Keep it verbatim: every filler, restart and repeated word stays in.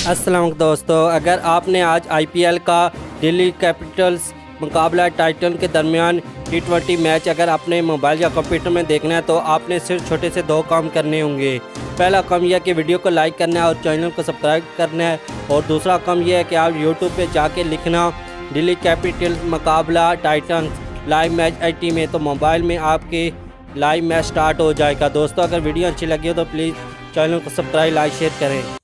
अस्सलाम वालेकुम दोस्तों, अगर आपने आज आईपीएल का दिल्ली कैपिटल्स मुकाबला टाइटन के दरमियान टी ट्वेंटी मैच अगर आपने मोबाइल या कंप्यूटर में देखना है तो आपने सिर्फ छोटे से दो काम करने होंगे। पहला काम यह है कि वीडियो को लाइक करना है और चैनल को सब्सक्राइब करना है, और दूसरा काम यह है कि आप यूट्यूब पे जाके लिखना दिल्ली कैपिटल्स मुकाबला टाइटन लाइव मैच आई टी में, तो मोबाइल में आपके लाइव मैच स्टार्ट हो जाएगा। दोस्तों, अगर वीडियो अच्छी लगी हो तो प्लीज़ चैनल को सब्सक्राइब लाइक शेयर करें।